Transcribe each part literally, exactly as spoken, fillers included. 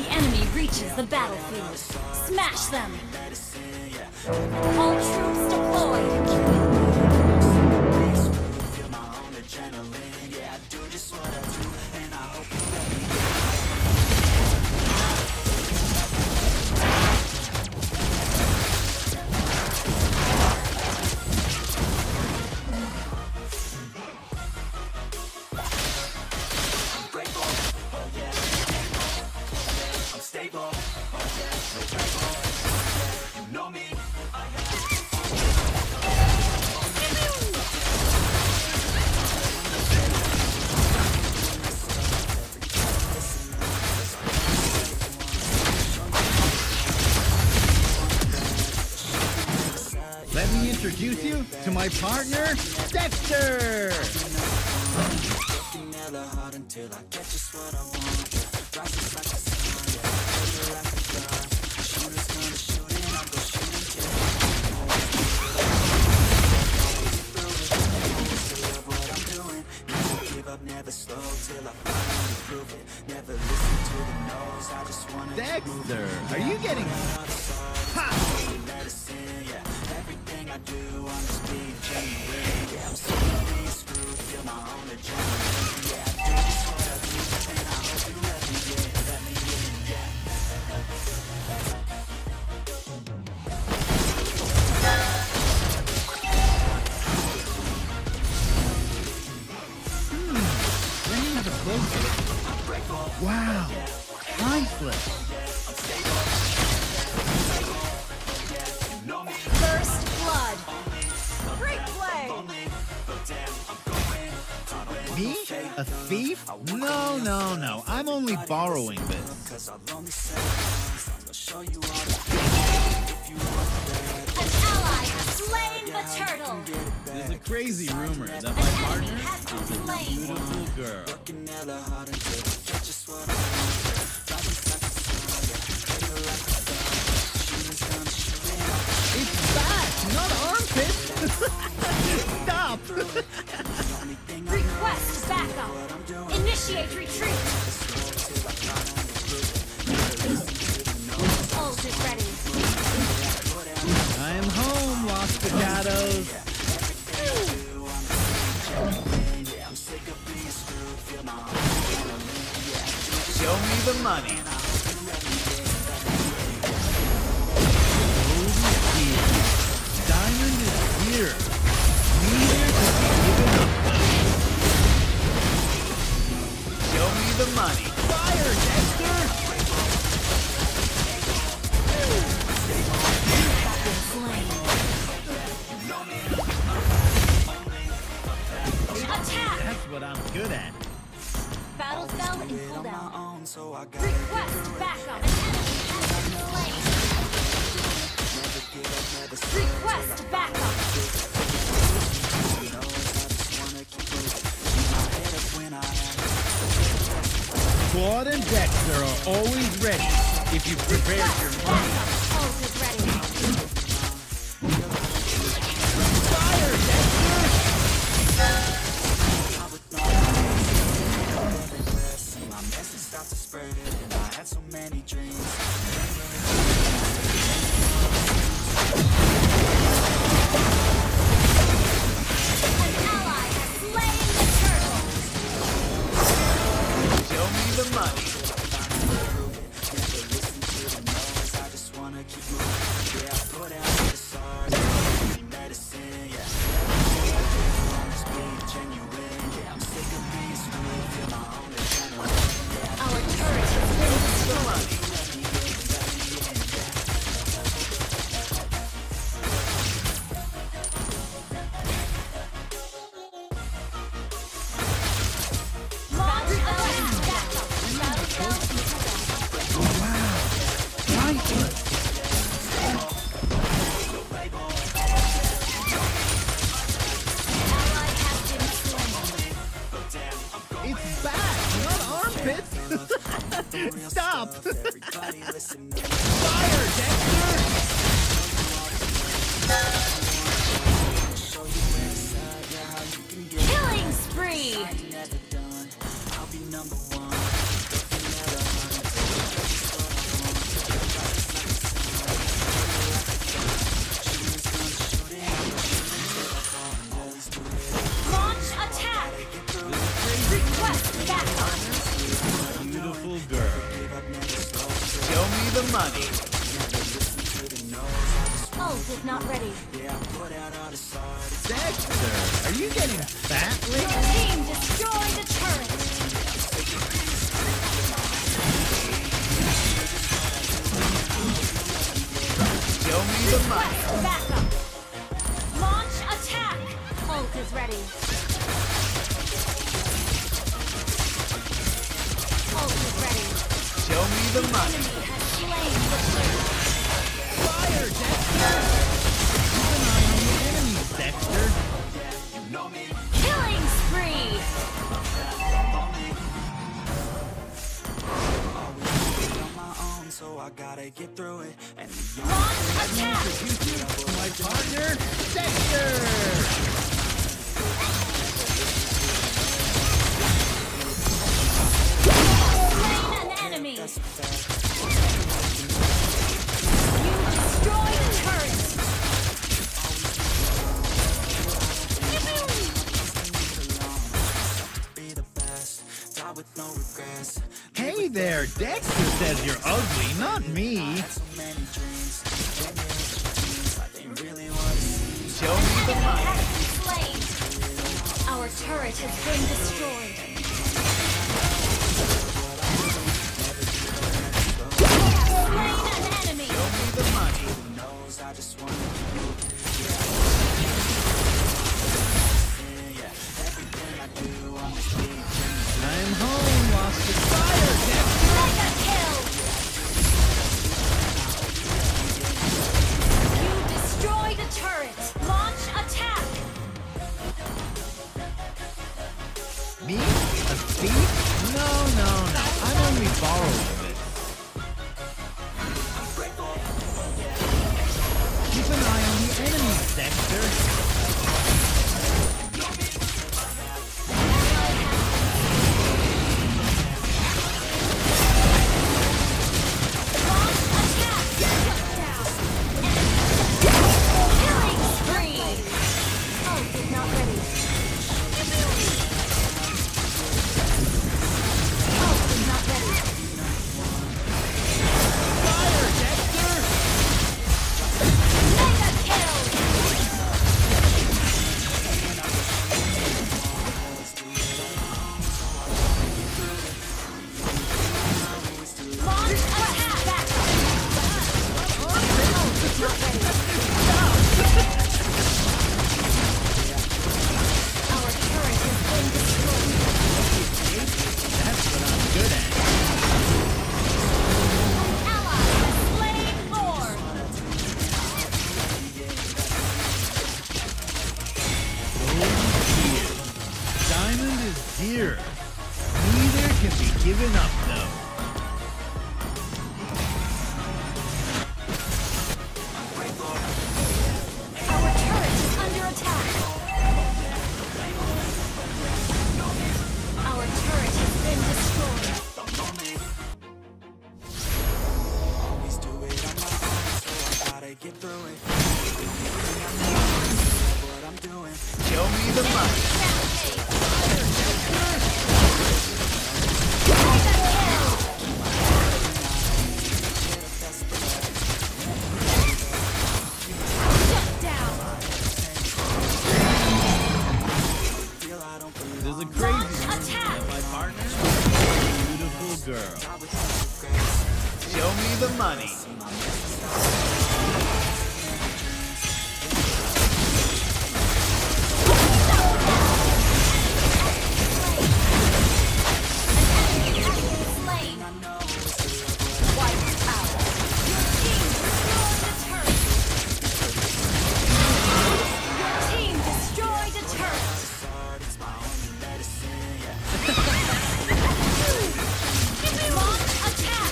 enemy reaches the battlefield, smash them! All troops deployed! Let me introduce you to my partner, Dexter! Dexter, are you getting... Ha! Wow, priceless. First blood. Great play. Me? A thief? No, no, no. I'm only borrowing this. An ally has slain the turtle. There's a crazy rumor that my partner is a beautiful girl. It's back, not armpit. Stop. Request backup. Initiate retreat. Ult is ready. I am home, Los Pecados. Show me the money. Diamond is here. Neither can be given up. Show me the money. Fire, Dexter! Attack! That's what I'm good at. Battle spell in cooldown. Request backup. Request backup. Claude and Dexter are always ready if you prepare your mind. Ult is ready. Fire, Dexter! An ally has slain the turtle. Show me the money. Our turret has been destroyed. Launch attack backup. Battle spell in cooldown. Wow, priceless. Ally has been slain. It's back, not armpits. Stop. Fire, Dexter! Killing spree. the money. Ult is not ready. Dexter, are you getting fat Your lately? team destroyed the turret. Show me the money. Request backup. Launch attack. Ult is ready. Ult is ready. Show me the money. Enemy has slain the turret. Fire, Dexter! Keep an eye on the enemies, Dexter. Killing spree. So I gotta get through it. And Launch attack. My partner, Dexter! Slain an enemy. You destroyed a turret. be the best. Die with no regrets. Hey there, Dexter says you're ugly, not me. So many dreams. I didn't really want to see. Show me the Enemy money. has been slain. Our turret has been destroyed. We have slain an enemy. Show me the money. Who knows? I just want to I'm home, lost the fire, Dexter! Mega kill. You destroyed a turret. Launch attack. Me? A thief? No, no, no. I'm only borrowing this. Keep an eye on the enemies, Dexter. Launch attack. Shut down. Killing spree. Ult is not ready. Ult is not ready. Fire, Dexter! Mega kill. Launch attack. Backup. Ult is not ready. Our turret has been destroyed. That's what I'm good at. Ally has slain Lord. Diamond is dear. Neither can be given up, though. Our turret is under attack. Our turret has been destroyed. always do it on my own. So I gotta get through it. What I'm doing. Show me the money. Shut down. Feel I don't believe. There's a crazy Launch attack. my partner. Beautiful girl. Show me the money. Slain. Wiped out. Your team destroyed a turret. Your team destroyed a turret. Launch attack.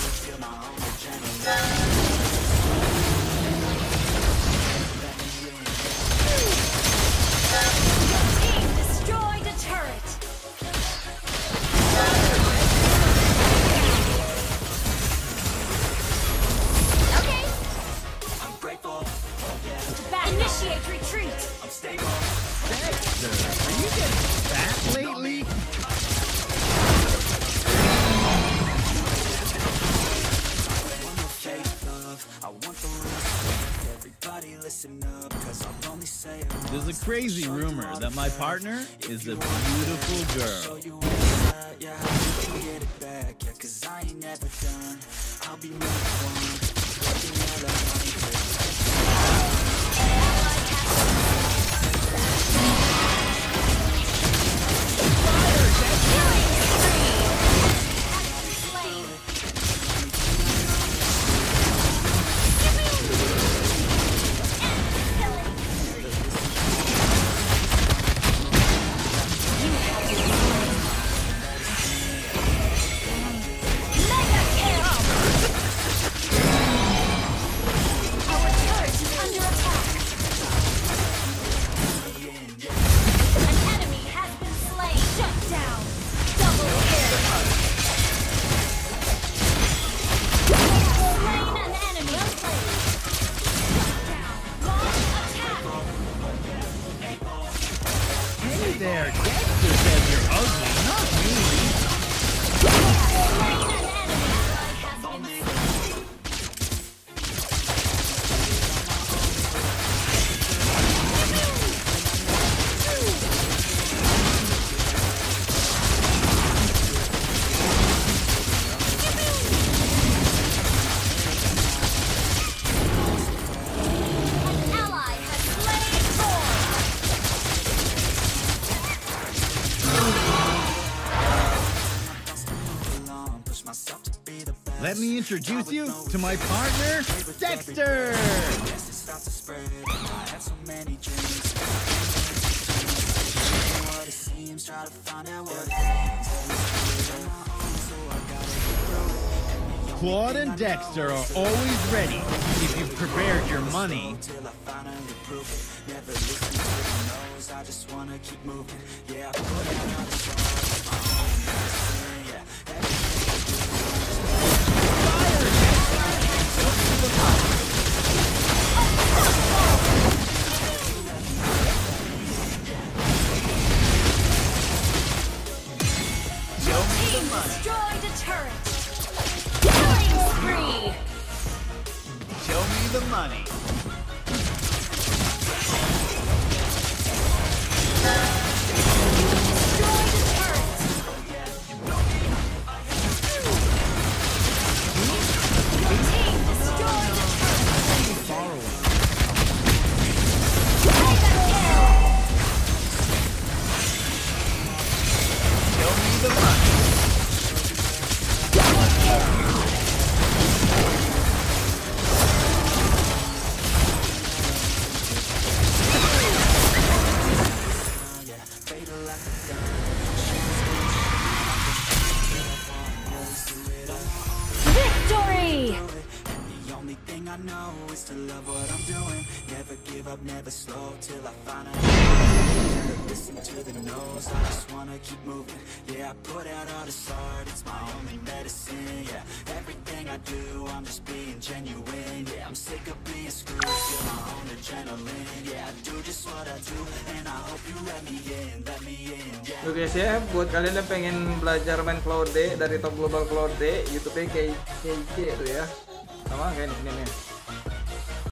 Your team destroyed a turret. Okay. I'm grateful. Back. Initiate retreat. I'm stable. Dexter, are you getting fat lately? listen up, cause I'll only say it once. There's a crazy rumor that my partner is a beautiful Show girl. you where it's at, yeah, how you can get it back, yeah, cause I ain't never done. I'll be number one, looking at a hundred. There, Dexter says you're ugly, not me. Let me introduce you to my partner, Dexter! Claude and Dexter are always ready if you've prepared your money. I just wanna keep moving. Yeah, Destroyed a turret. Killing spree. Show me the money. Destroyed a turret. Your team destroyed a turret. Borrowing. Mega kill. Show me the money. Victory! the only thing I know is to love what I'm doing. Never give up, never slow till I find out. Never listen to the no's, I just wanna keep moving. Yeah, I put out all this art, it's my only medicine. Yeah, everything I do, I'm just being genuine. Yeah, I'm sick of being screwed, feel my own adrenaline. Yeah, I do just what I do, and I hope you let me in, let me in. Yeah. Oke guys ya, buat kalian yang pengen belajar main Claude dari Top Global Claude, YouTube-nya kayak kayak itu ya. Sama kayak ini nih.